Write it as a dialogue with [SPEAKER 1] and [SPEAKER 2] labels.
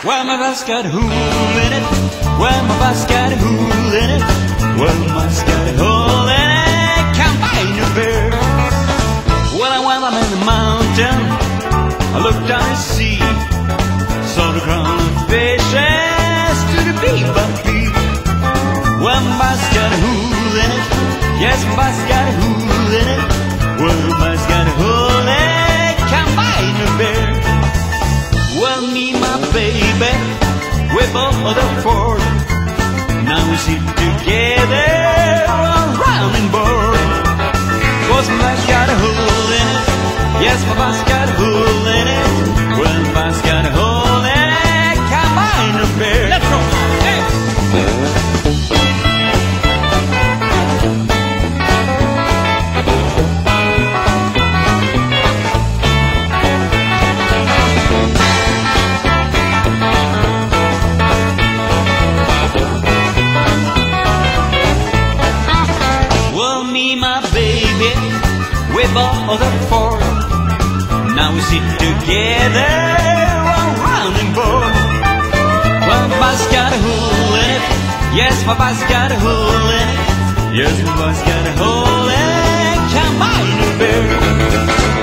[SPEAKER 1] Well, my bus got a hole in it. Well, my bus got a hole in it. Well, my bus got a hole in it. Can't find no bear. Well, I'm in the mountain. I looked down to sea. Saw the crown of fishes to the beat by beat. Well, my bus got a hole in it. Yes, my bus got a hole in it. Well, my bus got a hole in it. Can't find no bear. Well, me, my baby, we're both the four. Now we sit together on rounding board. 'Cause my bus got a hole in it. Yes, my bus got a hole in it. Well, my bus got a hole in it. Can't find no bear. Let's go. Hey. We both are four. Now we sit together on rounding board. Well, my bus got a hole in it. Yes, my bus got a hole in it. Yes, my bus got a hole in it. Can't find no bear.